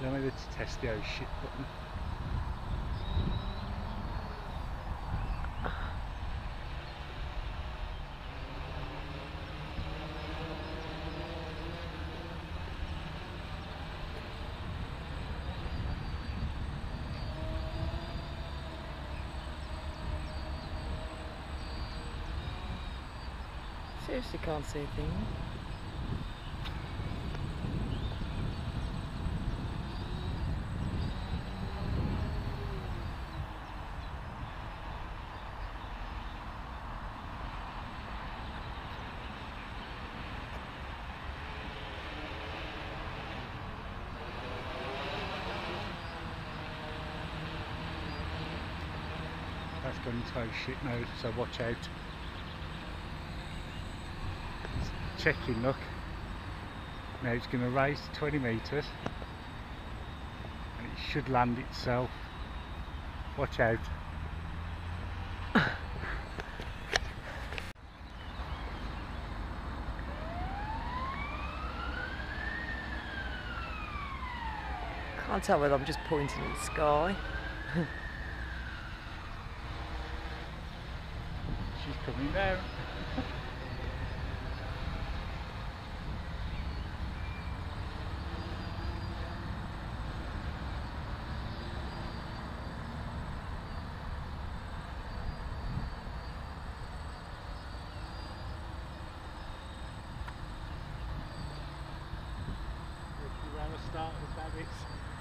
don't know whether to test the oh shit button. Seriously can't see a thing. That's gone into oh shit mode, so watch out. It's checking, look. Now it's going to raise to 20 metres and it should land itself. Watch out. Can't tell whether I'm just pointing at the sky. She's coming down. If you want to start with Babbitts.